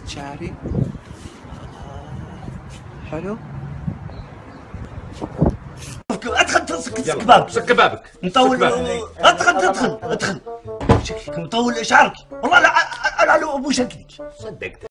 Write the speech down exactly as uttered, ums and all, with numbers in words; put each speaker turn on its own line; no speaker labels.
شعري. حلو. ادخل سك بابك سك بابك مطول. ادخل ادخل ادخل شكلك مطول شعرك والله لا على ابو شكلك صدقت.